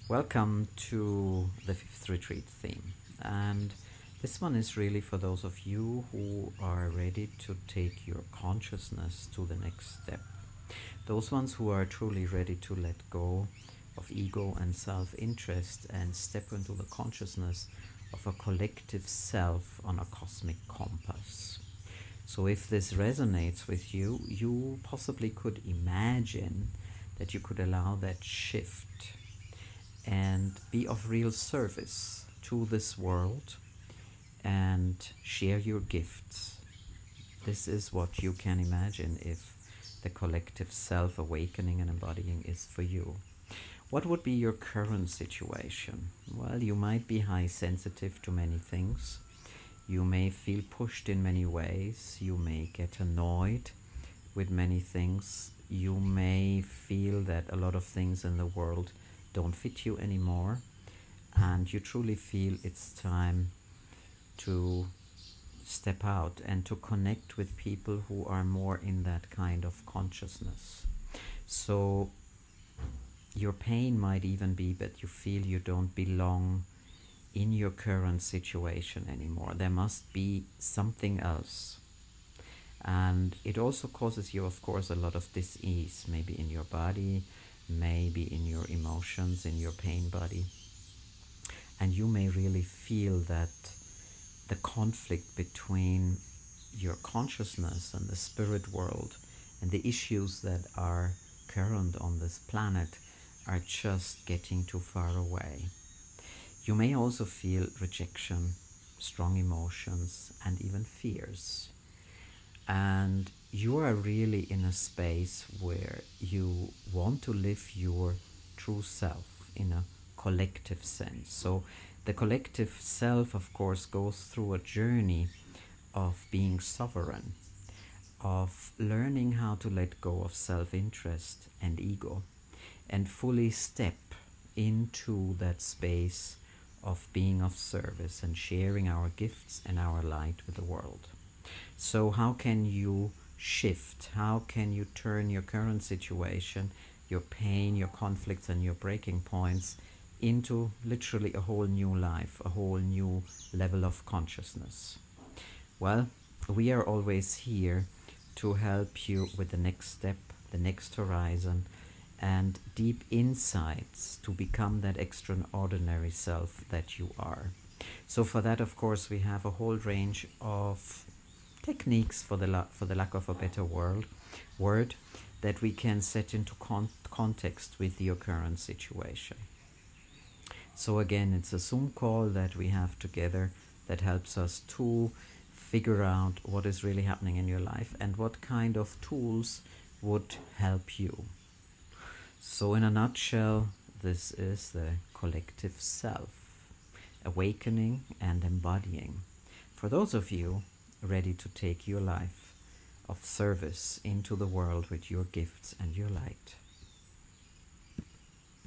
Welcome to the fifth retreat theme, and this one is really for those of you who are ready to take your consciousness to the next step. Those ones who are truly ready to let go of ego and self-interest and step into the consciousness of a collective self on a cosmic compass. So if this resonates with you, you possibly could imagine that you could allow that shift and be of real service to this world and share your gifts. This is what you can imagine if the collective self-awakening and embodying is for you. What would be your current situation? Well, you might be high sensitive to many things. You may feel pushed in many ways. You may get annoyed with many things. You may feel that a lot of things in the world don't fit you anymore, and you truly feel it's time to step out and to connect with people who are more in that kind of consciousness. So your pain might even be that you feel you don't belong in your current situation anymore. There must be something else. And it also causes you, of course, a lot of dis-ease, maybe in your body, maybe in your emotions, in your pain body. And you may really feel that the conflict between your consciousness and the spirit world and the issues that are current on this planet are just getting too far away. You may also feel rejection, strong emotions, and even fears. And you are really in a space where you want to live your true self in a collective sense. So the collective self, of course, goes through a journey of being sovereign, of learning how to let go of self-interest and ego, and fully step into that space of being of service and sharing our gifts and our light with the world. So how can you shift? How can you turn your current situation, your pain, your conflicts, and your breaking points into literally a whole new life, a whole new level of consciousness? Well, we are always here to help you with the next step, the next horizon, and deep insights to become that extraordinary self that you are. So for that, of course, we have a whole range of techniques, for the lack of a better word, that we can set into context with your current situation. So again, it's a Zoom call that we have together that helps us to figure out what is really happening in your life and what kind of tools would help you. So in a nutshell, this is the collective self, awakening and embodying. For those of you ready to take your life of service into the world with your gifts and your light.